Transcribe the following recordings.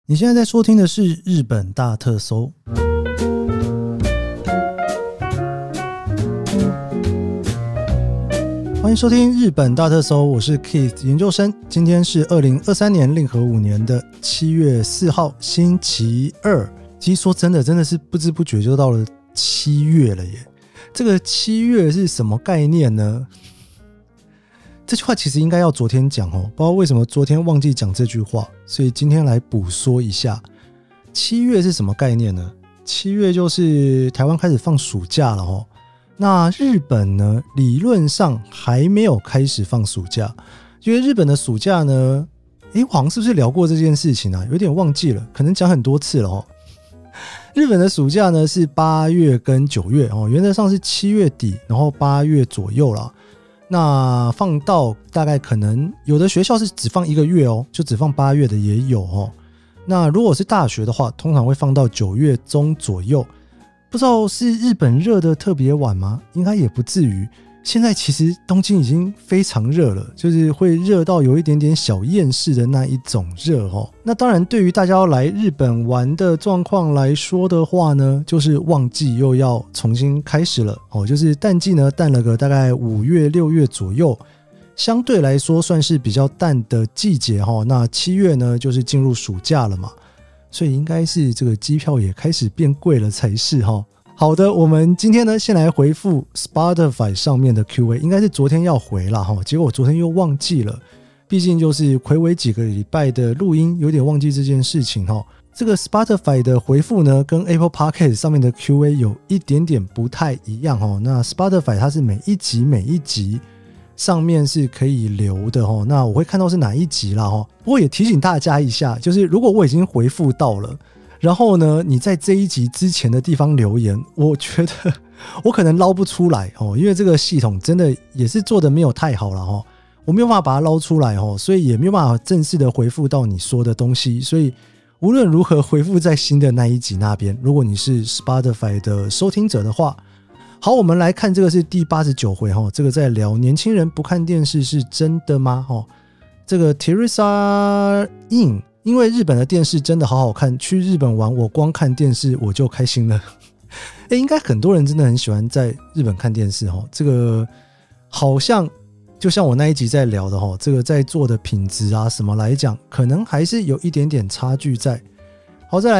你现在在收听的是日本大特搜。欢迎收听日本大特搜，我是 Keith 研究生。今天是2023年令和5年的7月4号星期二。其实说真的是不知不觉就到了7月了耶。这个7月是什么概念呢？这句话其实应该要昨天讲哦，不知道为什么昨天忘记讲这句话，所以今天来补说一下。7月是什么概念呢？7月就是台湾开始放暑假了哦。那日本呢，理论上还没有开始放暑假，因为日本的暑假呢，我好像是不是聊过这件事情啊？有点忘记了，可能讲很多次了哦。日本的暑假呢是8月跟9月哦，原则上是7月底，然后8月左右啦。那放到大概可能有的学校是只放1个月哦，就只放8月的也有哦。那如果是大学的话，通常会放到9月中左右。不知道是日本热的特别晚吗？应该也不至于。现在其实东京已经非常热了，就是会热到有一点点小厌世的那一种热哦。那当然对于大家要来日本玩的状况来说的话呢，就是旺季又要重新开始了哦。就是淡季呢淡了个大概5月6月左右，相对来说算是比较淡的季节哦。那7月呢就是进入暑假了嘛，所以应该是这个机票也开始变贵了才是哦。好的，我们今天呢先来回复 Spotify 上面的 Q&A， 应该是昨天要回啦，结果我昨天又忘记了，毕竟就是睽违几个礼拜的录音，有点忘记这件事情。这个 Spotify 的回复呢跟 Apple Podcast 上面的 Q&A 有一点点不太一样。那 Spotify 它是每一集上面是可以留的，那我会看到是哪一集啦。不过也提醒大家一下，就是如果我已经回复到了，然后呢你在这一集之前的地方留言，我觉得我可能捞不出来，因为这个系统真的也是做的没有太好啦，我没有办法把它捞出来，所以也没有办法正式的回复到你说的东西，所以无论如何回复在新的那一集那边，如果你是 Spotify 的收听者的话。好，我们来看这个是第89回，这个在聊年轻人不看电视是真的吗？这个 Teresa In， 因为日本的电视真的好好看，去日本玩我光看电视我就开心了。应该很多人真的很喜欢在日本看电视，这个好像就像我那一集在聊的，这个在做的品质啊什么来讲，可能还是有一点点差距在。好，再来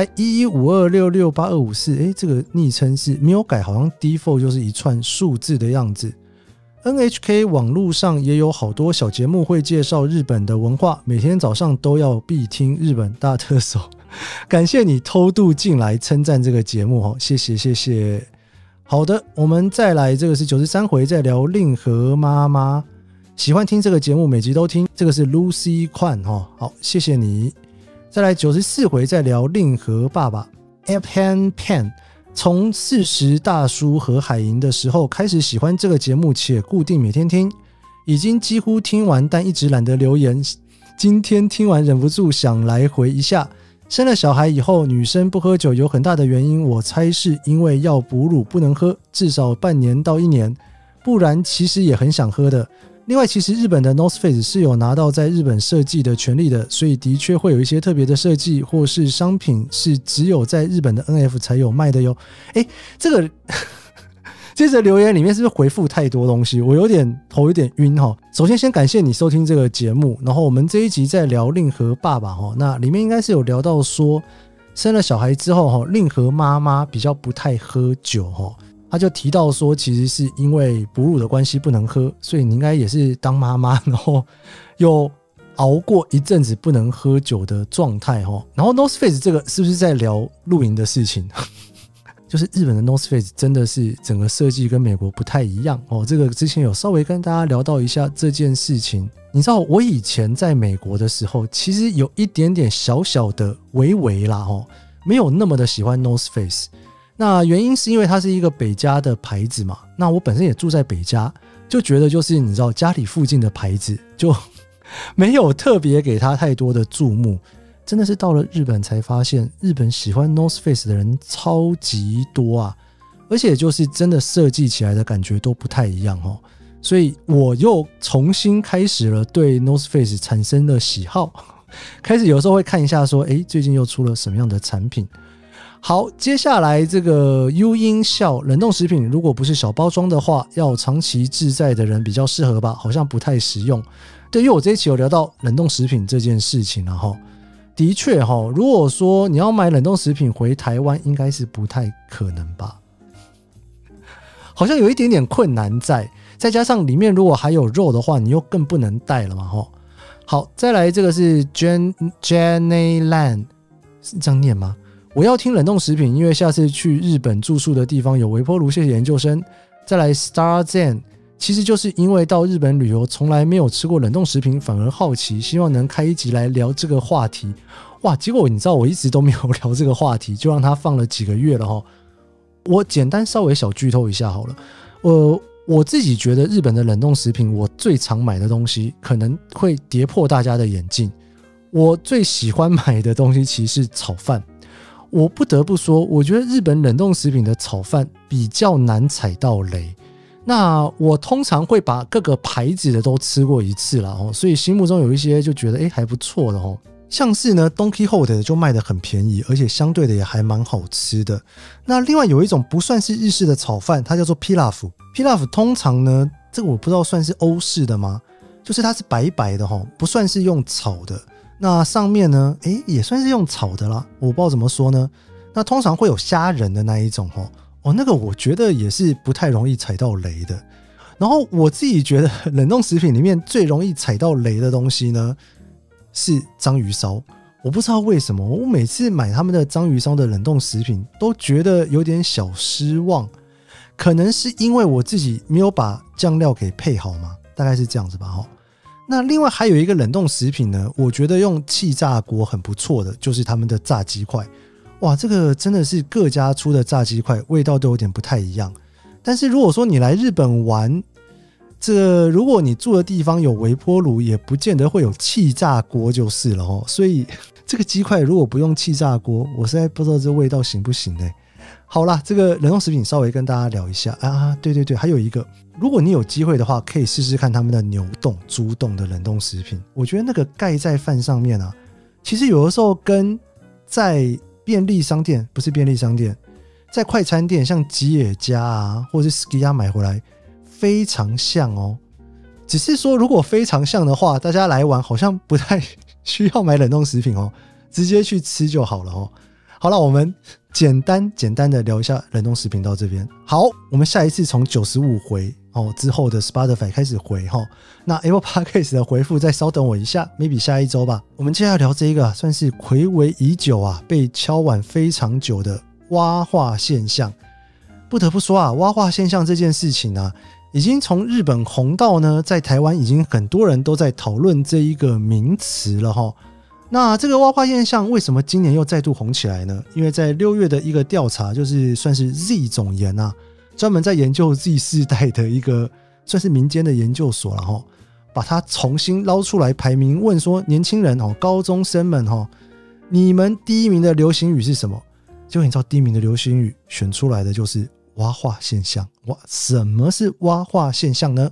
1152668254，这个昵称是没有改，好像 default 就是一串数字的样子。NHK 网络上也有好多小节目会介绍日本的文化，每天早上都要必听日本大特搜。感谢你偷渡进来称赞这个节目，谢谢。好的，我们再来，这个是93回在聊令和妈妈，喜欢听这个节目，每集都听，这个是 Lucy Kwan， 好，谢谢你。再来94回在聊令和爸爸 Pan Pan， 从40大叔和海银的时候开始喜欢这个节目，且固定每天听，已经几乎听完，但一直懒得留言，今天听完忍不住想来回一下。生了小孩以后，女生不喝酒有很大的原因，我猜是因为要哺乳不能喝，至少半年到1年，不然其实也很想喝的。另外其实日本的 North Face 是有拿到在日本设计的权利的，所以的确会有一些特别的设计或是商品是只有在日本的 NF 才有卖的哟。这个接着留言里面是不是回复太多东西，我头有点晕。首先感谢你收听这个节目，然后我们这一集在聊令和爸爸，那里面应该是有聊到说生了小孩之后令和妈妈比较不太喝酒，他就提到说其实是因为哺乳的关系不能喝，所以你应该也是当妈妈然后有熬过一阵子不能喝酒的状态。然后 North Face 这个是不是在聊露营的事情？就是日本的 North Face 真的是整个设计跟美国不太一样，这个之前有稍微跟大家聊到一下这件事情。你知道我以前在美国的时候其实有一点点小小的微啦，没有那么的喜欢 North Face，那原因是因为它是一个北加的牌子嘛，那我本身也住在北加，就觉得就是你知道家里附近的牌子就没有特别给它太多的注目，真的是到了日本才发现日本喜欢 North Face 的人超级多啊，而且就是真的设计起来的感觉都不太一样，所以我又重新开始了对 North Face 产生了喜好。 开始有时候会看一下说最近又出了什么样的产品。好，接下来这个 U 音效冷冻食品如果不是小包装的话，要长期滞在的人比较适合吧，好像不太实用。对，因为我这一期有聊到冷冻食品这件事情，然后的确如果说你要买冷冻食品回台湾，应该是不太可能吧，好像有一点点困难在，再加上里面如果还有肉的话，你又更不能带了嘛。好，再来这个是 Jenny Lan， 是这样念吗？我要听冷冻食品，因为下次去日本住宿的地方有微波炉，谢谢研究生。再来 Star Zen， 其实就是因为到日本旅游从来没有吃过冷冻食品，反而好奇，希望能开一集来聊这个话题。哇，结果你知道我一直都没有聊这个话题，就让它放了几个月了。我简单稍微小剧透一下好了。我自己觉得日本的冷冻食品，我最常买的东西可能会跌破大家的眼镜。我最喜欢买的东西其实是炒饭。我不得不说，我觉得日本冷冻食品的炒饭比较难踩到雷。那我通常会把各个牌子的都吃过一次啦，所以心目中有一些就觉得还不错的。像是呢 Don Quijote 就卖得很便宜，而且相对的也还蛮好吃的。那另外有一种不算是日式的炒饭，它叫做 Pilaf。Pilaf 通常呢，这个我不知道算是欧式的吗？就是它是白白的，不算是用炒的。那上面呢也算是用炒的啦，我不知道怎么说呢。那通常会有虾仁的那一种那个我觉得也是不太容易踩到雷的。然后我自己觉得冷冻食品里面最容易踩到雷的东西呢是章鱼烧。我不知道为什么我每次买他们的章鱼烧的冷冻食品都觉得有点小失望，可能是因为我自己没有把酱料给配好嘛，大概是这样子吧。那另外还有一个冷冻食品呢，我觉得用气炸锅很不错的，就是他们的炸鸡块。哇，这个真的是各家出的炸鸡块味道都有点不太一样。但是如果说你来日本玩，如果你住的地方有微波炉，也不见得会有气炸锅就是了。所以这个鸡块如果不用气炸锅，我实在不知道这味道行不行呢。好啦，这个冷冻食品稍微跟大家聊一下啊。对对对，还有一个，如果你有机会的话，可以试试看他们的牛冻、猪冻的冷冻食品。我觉得那个盖在饭上面啊，其实有的时候跟在便利商店，不是便利商店，在快餐店像吉野家啊，或是 Sukiya 买回来非常像哦。只是说如果非常像的话，大家来玩好像不太需要买冷冻食品哦，直接去吃就好了哦。好了，我们简单的聊一下冷冻食品到这边。好，我们下一次从95回之后的 Spotify 开始回那 Apple Podcast 的回复再稍等我一下 maybe 下一周吧。我们接下来聊这一个算是睽违已久啊，被敲碗非常久的蛙化现象。不得不说啊，蛙化现象这件事情啊，已经从日本红到呢，在台湾已经很多人都在讨论这一个名词了那这个蛙化现象为什么今年又再度红起来呢？因为在6月的一个调查，就是算是 Z 总研啊，专门在研究 Z 世代的一个算是民间的研究所了把它重新捞出来排名，问说年轻人高中生们你们第一名的流行语是什么？结果你知道第一名的流行语选出来的就是蛙化现象。哇，什么是蛙化现象呢？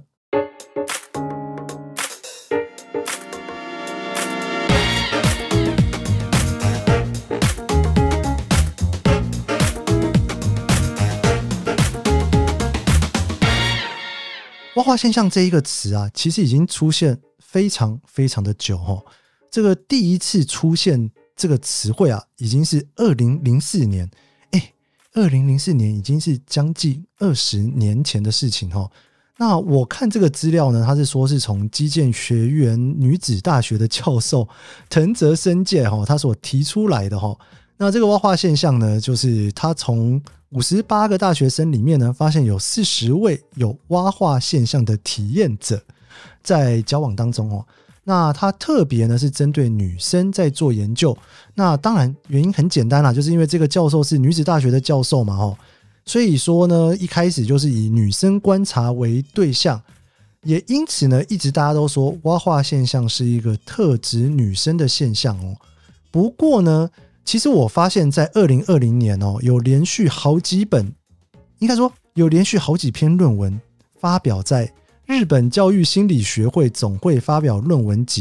蛙化现象这一个词啊，其实已经出现非常非常的久这个第一次出现这个词汇啊，已经是2004年。2004年已经是将近20年前的事情那我看这个资料呢，他是说是从基建学园女子大学的教授藤泽伸介他所提出来的那这个蛙化现象呢，就是他从58个大学生里面呢，发现有40位有蛙化现象的体验者在交往当中那他特别呢是针对女生在做研究。那当然原因很简单啦，就是因为这个教授是女子大学的教授嘛所以说呢一开始就是以女生观察为对象，也因此呢一直大家都说蛙化现象是一个特指女生的现象不过呢其实我发现在2020年有连续好几本，应该说有连续好几篇论文发表在日本教育心理学会总会发表论文集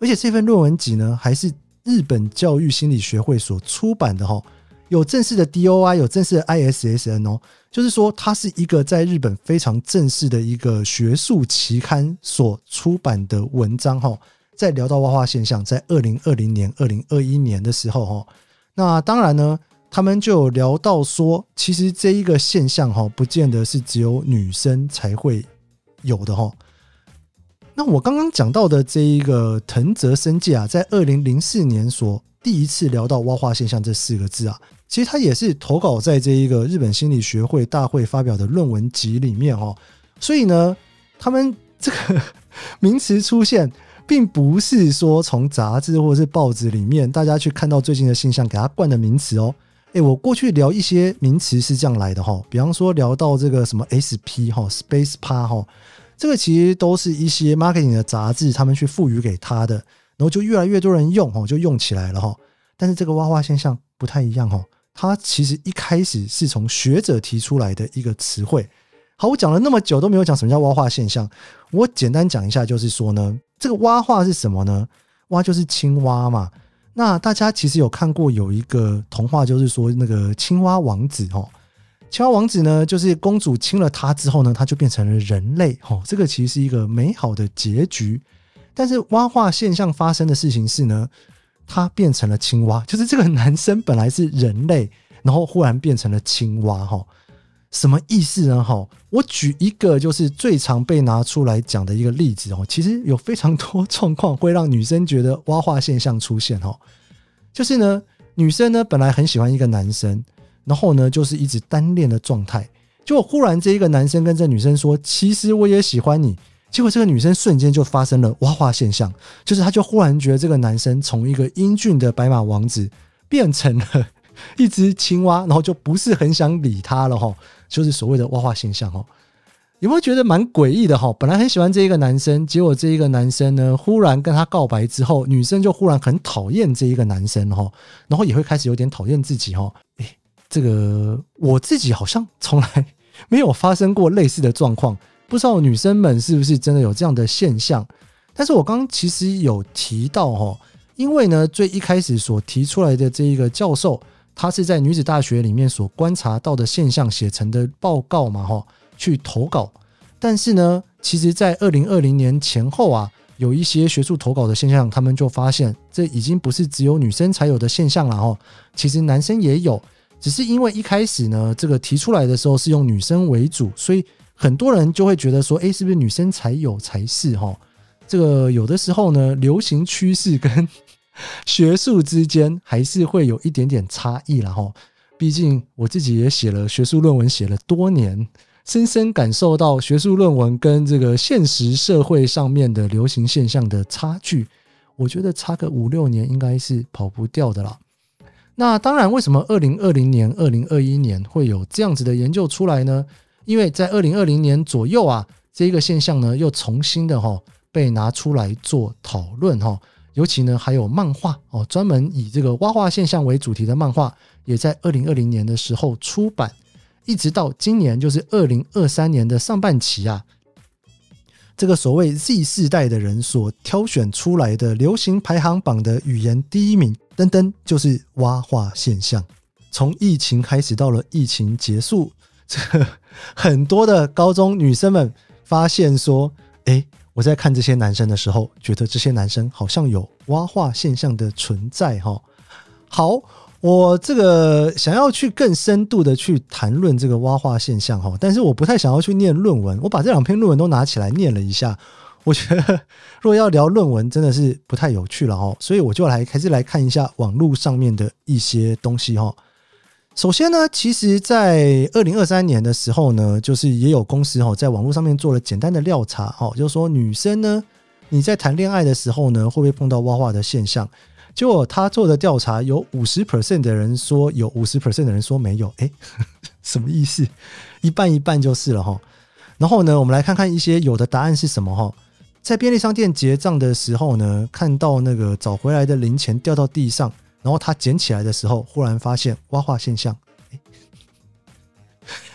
而且这份论文集呢还是日本教育心理学会所出版的有正式的 DOI， 有正式的 ISSN 就是说它是一个在日本非常正式的一个学术期刊所出版的文章在聊到蛙化现象，在2020年2021年的时候那当然呢他们就有聊到说其实这一个现象不见得是只有女生才会有的那我刚刚讲到的这一个藤泽伸介在2004年所第一次聊到蛙化现象这4个字其实他也是投稿在这一个日本心理学会大会发表的论文集里面所以呢他们这个名词出现并不是说从杂志或者是报纸里面大家去看到最近的现象给它冠的名词我过去聊一些名词是这样来的比方说聊到这个什么 SP Space Pa 这个其实都是一些 marketing 的杂志他们去赋予给它的，然后就越来越多人用就用起来了但是这个蛙化现象不太一样它其实一开始是从学者提出来的一个词汇。好，我讲了那么久都没有讲什么叫蛙化现象，我简单讲一下，就是说呢这个蛙化是什么呢？蛙就是青蛙嘛，那大家其实有看过有一个童话，就是说那个青蛙王子青蛙王子呢就是公主亲了他之后呢他就变成了人类这个其实是一个美好的结局。但是蛙化现象发生的事情是呢他变成了青蛙，就是这个男生本来是人类然后忽然变成了青蛙什么意思呢我举一个就是最常被拿出来讲的一个例子其实有非常多状况会让女生觉得蛙化现象出现就是呢女生呢本来很喜欢一个男生，然后呢就是一直单恋的状态，结果忽然这一个男生跟这女生说其实我也喜欢你，结果这个女生瞬间就发生了蛙化现象，就是她就忽然觉得这个男生从一个英俊的白马王子变成了一只青蛙，然后就不是很想理他了就是所谓的蛙化现象有没有觉得蛮诡异的本来很喜欢这一个男生，结果这一个男生呢忽然跟他告白之后，女生就忽然很讨厌这一个男生然后也会开始有点讨厌自己这个我自己好像从来没有发生过类似的状况，不知道女生们是不是真的有这样的现象。但是我刚刚其实有提到因为呢最一开始所提出来的这一个教授，他是在女子大学里面所观察到的现象写成的报告嘛去投稿。但是呢其实在2020年前后有一些学术投稿的现象，他们就发现这已经不是只有女生才有的现象了其实男生也有，只是因为一开始呢这个提出来的时候是用女生为主，所以很多人就会觉得说是不是女生才有才是这个有的时候呢流行趋势跟学术之间还是会有一点点差异啦毕竟我自己也写了学术论文写了多年，深深感受到学术论文跟这个现实社会上面的流行现象的差距，我觉得差个5-6年应该是跑不掉的啦。那当然为什么2020年2021年会有这样子的研究出来呢？因为在2020年左右这个现象呢又重新的被拿出来做讨论尤其呢还有漫画专门以这个蛙化现象为主题的漫画也在2020年的时候出版，一直到今年就是2023年的上半期这个所谓 Z 世代的人所挑选出来的流行排行榜的语言第一名登登就是蛙化现象。从疫情开始到了疫情结束，这个很多的高中女生们发现说我在看这些男生的时候觉得这些男生好像有蛙化现象的存在好，我这个想要去更深度的去谈论这个蛙化现象但是我不太想要去念论文，我把这2篇论文都拿起来念了一下，我觉得如果要聊论文真的是不太有趣了所以我就还是来看一下网络上面的一些东西首先呢其实在2023年的时候呢，就是也有公司在网络上面做了简单的调查就是说女生呢你在谈恋爱的时候呢会不会碰到蛙化的现象，结果他做的调查有 50% 的人说有， 50% 的人说没有什么意思？一半一半就是了然后呢我们来看看一些有的答案是什么在便利商店结账的时候呢，看到那个找回来的零钱掉到地上，然后他捡起来的时候忽然发现蛙化现象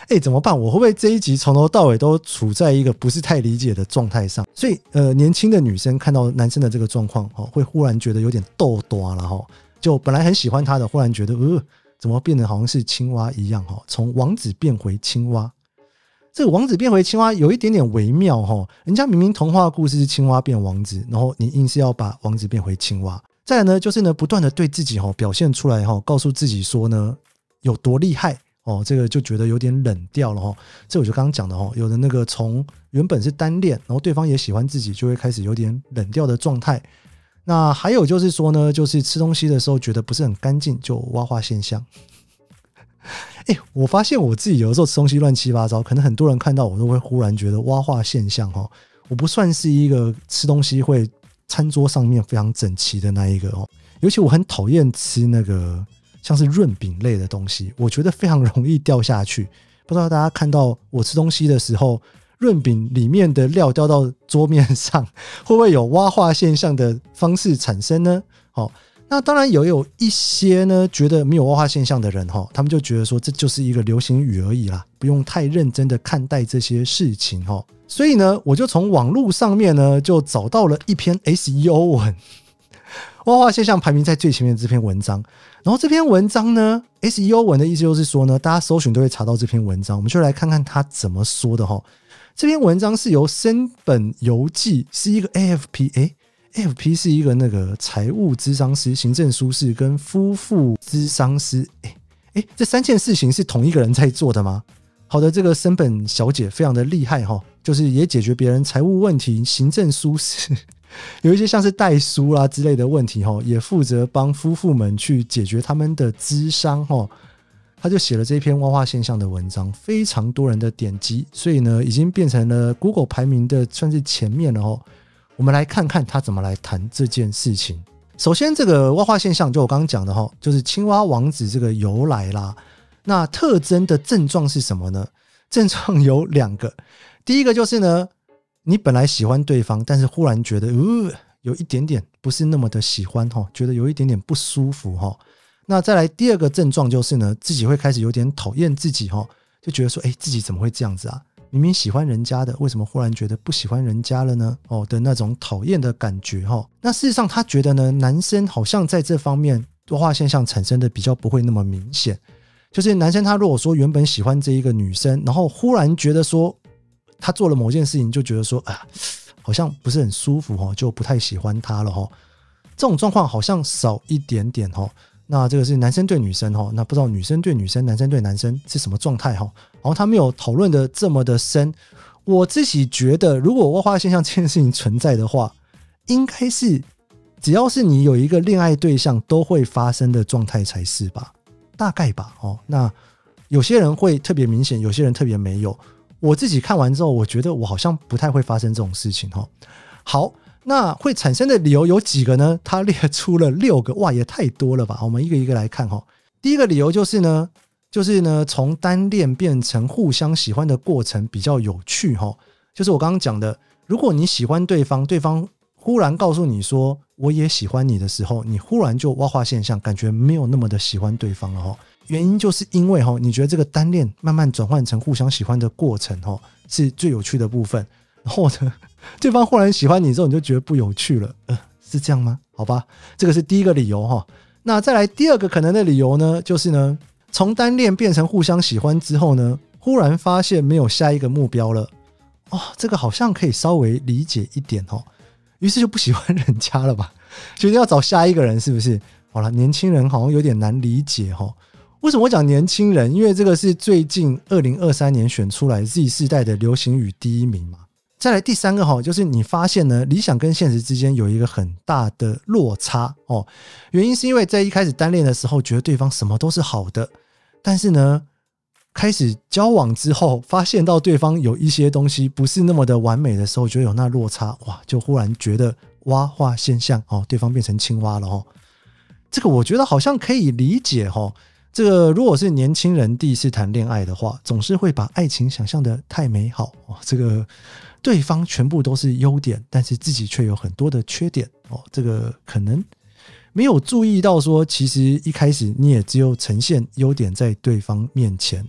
怎么办？我会不会这一集从头到尾都处在一个不是太理解的状态上？所以年轻的女生看到男生的这个状况会忽然觉得有点逗多了就本来很喜欢他的，忽然觉得怎么变得好像是青蛙一样从王子变回青蛙。这个王子变回青蛙有一点点微妙人家明明童话故事是青蛙变王子，然后你硬是要把王子变回青蛙。再来呢，就是呢不断的对自己表现出来告诉自己说呢有多厉害这个就觉得有点冷掉了这我就刚刚讲的有的那个从原本是单恋，然后对方也喜欢自己，就会开始有点冷掉的状态。那还有就是说呢，就是吃东西的时候觉得不是很干净，就蛙化现象。我发现我自己有的时候吃东西乱七八糟，可能很多人看到我都会忽然觉得蛙化现象我不算是一个吃东西会餐桌上面非常整齐的那一个尤其我很讨厌吃那个像是润饼类的东西，我觉得非常容易掉下去。不知道大家看到我吃东西的时候，润饼里面的料掉到桌面上，会不会有蛙化现象的方式产生呢？那当然有一些呢觉得没有蛙化现象的人他们就觉得说这就是一个流行语而已啦，不用太认真的看待这些事情所以呢我就从网络上面呢就找到了一篇 SEO 文，蛙化现象排名在最前面的这篇文章。然后这篇文章呢 SEO 文的意思就是说呢，大家搜寻都会查到这篇文章，我们就来看看他怎么说的这篇文章是由森本游纪，是一个 AFP是一个那个财务咨商师、行政书士跟夫妇咨商师。这3件事情是同一个人在做的吗？好的，这个森本小姐非常的厉害就是也解决别人财务问题，行政书士有一些像是代书啦之类的问题也负责帮夫妇们去解决他们的咨商他就写了这篇蛙化现象的文章，非常多人的点击，所以呢已经变成了 Google 排名的算是前面了我们来看看他怎么来谈这件事情。首先这个蛙化现象就我刚刚讲的就是青蛙王子这个由来啦。那特征的症状是什么呢？症状有2个。第一个就是呢，你本来喜欢对方，但是忽然觉得有一点点不是那么的喜欢觉得有一点点不舒服那再来第2个症状就是呢，自己会开始有点讨厌自己就觉得说自己怎么会这样子啊，明明喜欢人家的，为什么忽然觉得不喜欢人家了呢的那种讨厌的感觉那事实上他觉得呢，男生好像在这方面蛙化现象产生的比较不会那么明显。就是男生他如果说原本喜欢这一个女生，然后忽然觉得说他做了某件事情就觉得说好像不是很舒服就不太喜欢他了这种状况好像少一点点那这个是男生对女生那不知道女生对女生男生对男生是什么状态然后他没有讨论的这么的深。我自己觉得如果蛙化现象这件事情存在的话，应该是只要是你有一个恋爱对象都会发生的状态才是吧，大概吧那有些人会特别明显，有些人特别没有。我自己看完之后，我觉得我好像不太会发生这种事情好，那会产生的理由有几个呢？他列出了6个，哇，也太多了吧！我们一个一个来看第一个理由就是呢，从单恋变成互相喜欢的过程比较有趣就是我刚刚讲的，如果你喜欢对方，对方忽然告诉你说我也喜欢你的时候，你忽然就蛙化现象，感觉没有那么的喜欢对方了原因就是因为你觉得这个单恋慢慢转换成互相喜欢的过程是最有趣的部分，然后呢对方忽然喜欢你之后，你就觉得不有趣了是这样吗？好吧，这个是第一个理由那再来第2个可能的理由呢，就是呢从单恋变成互相喜欢之后呢，忽然发现没有下一个目标了这个好像可以稍微理解一点于是就不喜欢人家了吧，决定要找下一个人，是不是？好了，年轻人好像有点难理解为什么我讲年轻人？因为这个是最近2023年选出来 Z 世代的流行语第1名嘛。再来第3个就是你发现呢，理想跟现实之间有一个很大的落差原因是因为在一开始单恋的时候觉得对方什么都是好的，但是呢开始交往之后发现到对方有一些东西不是那么的完美的时候，觉得有那落差，哇，就忽然觉得蛙化现象对方变成青蛙了这个我觉得好像可以理解这个如果是年轻人第一次谈恋爱的话，总是会把爱情想象的太美好这个对方全部都是优点，但是自己却有很多的缺点这个可能没有注意到说其实一开始你也只有呈现优点在对方面前，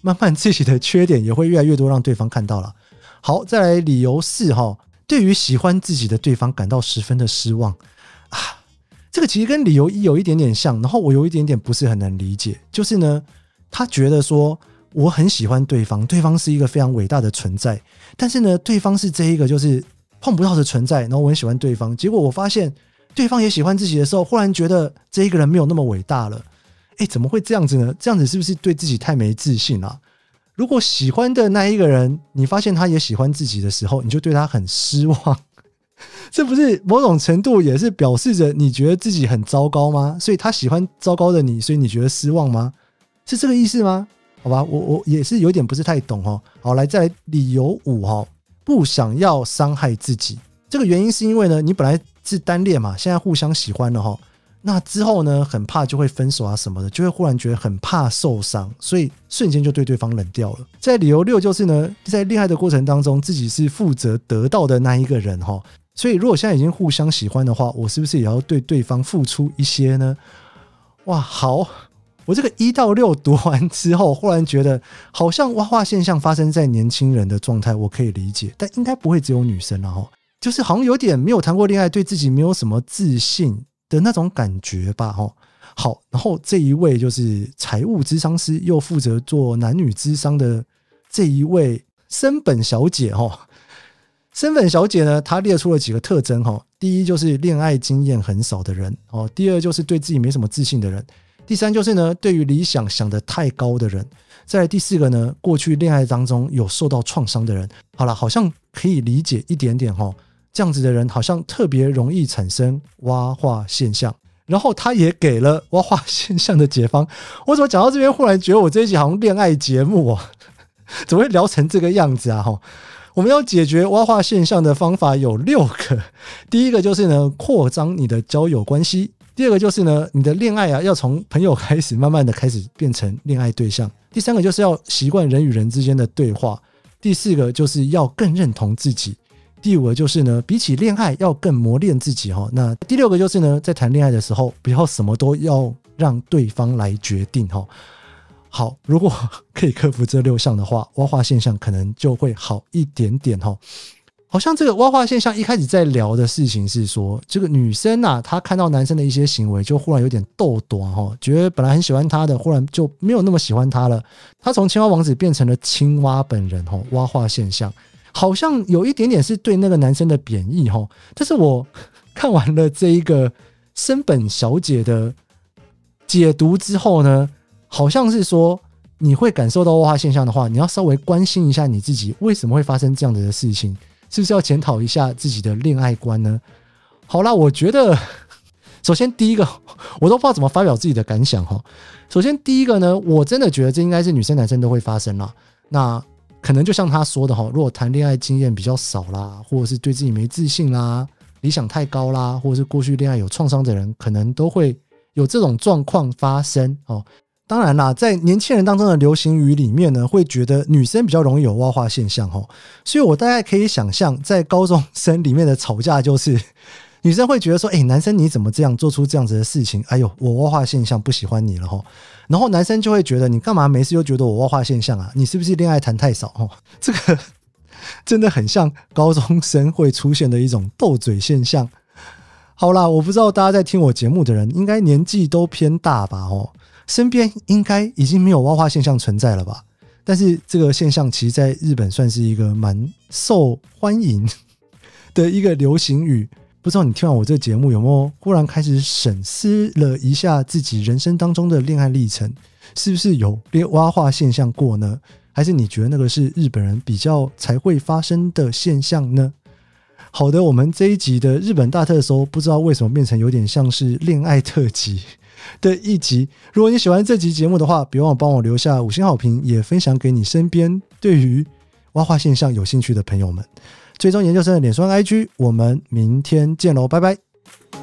慢慢自己的缺点也会越来越多让对方看到了。好，再来理由4对于喜欢自己的对方感到十分的失望啊。这个其实跟理由1有一点点像，然后我有一点点不是很能理解，就是呢，他觉得说我很喜欢对方，对方是一个非常伟大的存在，但是呢，对方是这一个就是碰不到的存在，然后我很喜欢对方，结果我发现对方也喜欢自己的时候，忽然觉得这一个人没有那么伟大了。怎么会这样子呢？这样子是不是对自己太没自信啊？如果喜欢的那一个人，你发现他也喜欢自己的时候，你就对他很失望，这不是某种程度也是表示着你觉得自己很糟糕吗？所以他喜欢糟糕的你，所以你觉得失望吗？是这个意思吗？好吧，我也是有点不是太懂哦。好，来再来理由5不想要伤害自己。这个原因是因为呢，你本来是单恋嘛，现在互相喜欢了那之后呢，很怕就会分手啊什么的，就会忽然觉得很怕受伤，所以瞬间就对对方冷掉了。在理由6就是呢，在恋爱的过程当中，自己是负责得到的那一个人所以如果现在已经互相喜欢的话，我是不是也要对对方付出一些呢？哇，好，我这个1到6读完之后，忽然觉得好像蛙化现象发生在年轻人的状态，我可以理解，但应该不会只有女生就是好像有点没有谈过恋爱，对自己没有什么自信的那种感觉吧好，然后这一位就是财务咨商师，又负责做男女咨商的这一位森本小姐森本小姐呢，她列出了几个特征第一就是恋爱经验很少的人第二就是对自己没什么自信的人，第三就是呢对于理想想得太高的人，再来第4个呢过去恋爱当中有受到创伤的人。好了，好像可以理解一点点这样子的人好像特别容易产生蛙化现象，然后他也给了蛙化现象的解方。我怎么讲到这边忽然觉得我这一集好像恋爱节目怎么会聊成这个样子啊我们要解决蛙化现象的方法有6个。第一个就是呢扩张你的交友关系，第二个就是呢你的恋爱要从朋友开始慢慢的开始变成恋爱对象，第三个就是要习惯人与人之间的对话，第4个就是要更认同自己，第5个就是呢比起恋爱要更磨练自己那第6个就是呢在谈恋爱的时候不要什么都要让对方来决定好，如果可以克服这6项的话，蛙化现象可能就会好一点点好像这个蛙化现象一开始在聊的事情是说，这个女生她看到男生的一些行为就忽然有点斗短觉得本来很喜欢他的忽然就没有那么喜欢他了，他从青蛙王子变成了青蛙本人蛙化现象好像有一点点是对那个男生的贬义但是我看完了这一个森本小姐的解读之后呢，好像是说你会感受到蛙化现象的话，你要稍微关心一下你自己为什么会发生这样的事情，是不是要检讨一下自己的恋爱观呢？好啦，我觉得首先第一个我都不知道怎么发表自己的感想首先第一个呢，我真的觉得这应该是女生男生都会发生啦。那可能就像他说的如果谈恋爱经验比较少啦，或者是对自己没自信啦，理想太高啦，或者是过去恋爱有创伤的人，可能都会有这种状况发生当然啦，在年轻人当中的流行语里面呢，会觉得女生比较容易有蛙化现象所以我大概可以想象在高中生里面的吵架就是女生会觉得说男生你怎么这样做出这样子的事情，哎呦我蛙化现象不喜欢你了然后男生就会觉得你干嘛没事又觉得我蛙化现象啊，你是不是恋爱谈太少这个真的很像高中生会出现的一种斗嘴现象。好啦，我不知道大家在听我节目的人应该年纪都偏大吧身边应该已经没有蛙化现象存在了吧，但是这个现象其实在日本算是一个蛮受欢迎的一个流行语。不知道你听完我这个节目有没有忽然开始审视了一下自己人生当中的恋爱历程，是不是有蛙化现象过呢？还是你觉得那个是日本人比较才会发生的现象呢？好的，我们这一集的日本大特搜不知道为什么变成有点像是恋爱特辑的一集。如果你喜欢这集节目的话，别忘了帮我留下5星好评，也分享给你身边对于蛙化现象有兴趣的朋友们。追踪研究生的脸书和 IG， 我们明天见咯，拜拜。